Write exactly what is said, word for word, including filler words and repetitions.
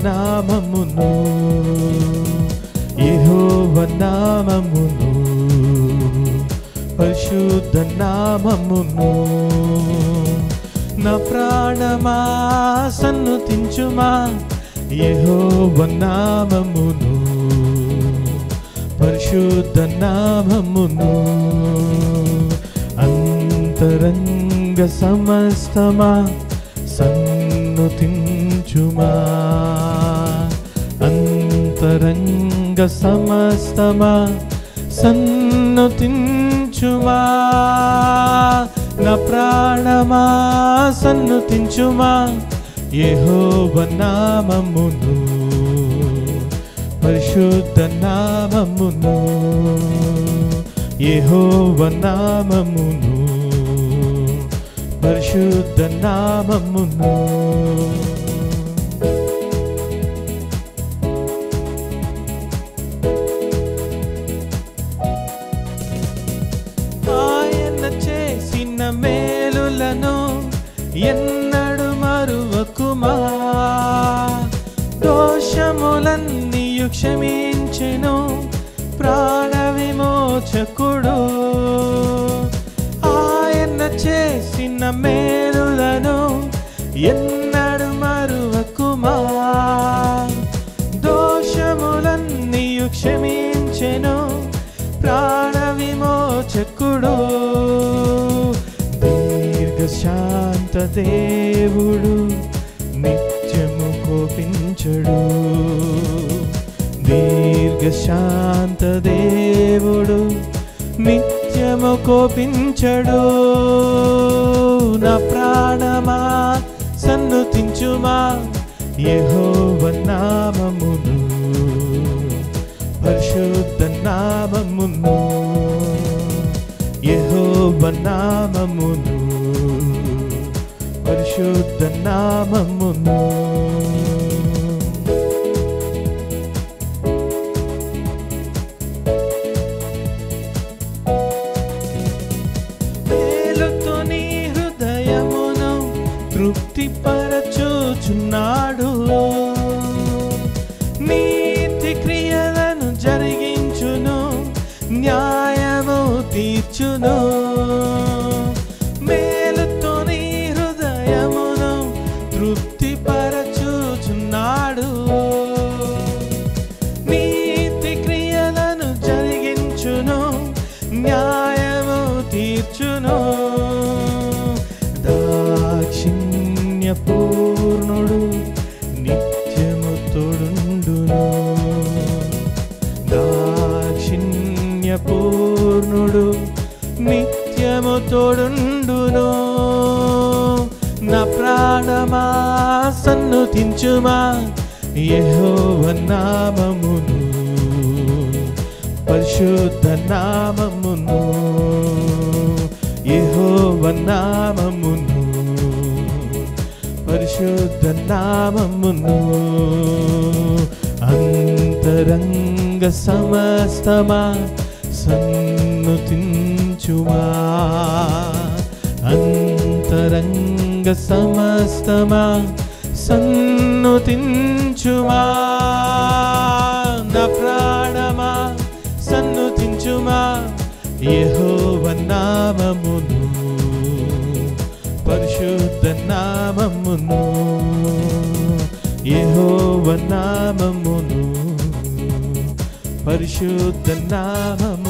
నామమును యెహోవా నామమును పరిశుద్ధ నామమును నా ప్రాణమా సన్నుతించుమా యెహోవా నామమును పరిశుద్ధ నామమును అంతరంగ సమస్తమా సన్నుతించుమా అంతరంగ సమస్తమా సన్నుతించుమా నా ప్రాణమా సన్నుతించుమా యెహోవా నామమును పరిశుద్ధ నామమును యెహోవా నామమును పరిశుద్ధ నామమును ఆయన చేసిన మేలులను ఎన్నడు మరువకుమా దోషములన్నీయు క్షమించెను ప్రాణ విమోచకుడు ఆయన చేసిన మేలులను ఎన్నడు మరువకుమా దోషములన్నీయు క్షమించెను ప్రాణ విమోచకుడు దీర్ఘశాంత దేవుడు నిత్యము కోపించడు దీర్ఘశాంత దేవుడు నిత్యము కోపించడు నా ప్రాణమా సన్నుతించుమా యెహోవా నామమును పరిశుద్ధ నామమును యెహోవా నామమును పరిశుద్ధ నామమును మేలుతో నీ హృదయమును తృప్తిపరచుచున్నాడు నీతి క్రియలను జరిగించును న్యాయము తీర్చును మేలుతో నీ హృదయమును తృప్తిపరచుచున్నాడు నీతి క్రియలను జరిగించును న్యాయము తీర్చును దాక్షిణ్య పూర్ణుడు నిత్యము తోడుండును దాక్షిణ్య పూర్ణుడు నిత్యము తోడుండును నా ప్రాణమా సన్నుతించుమా యెహోవా నామమును పరిశుద్ధ నామమును యెహోవా నామమును పరిశుద్ధ నామమును అంతరంగ సమస్తమా సన్నుతించుమా అంతరంగ సమస్తమా సన్నుతించుమా నా ప్రాణమా సన్నుతించుమా యెహోవా నామమును పరిశుద్ధ నామమును యెహోవా నామమును పరిశుద్ధ నామమును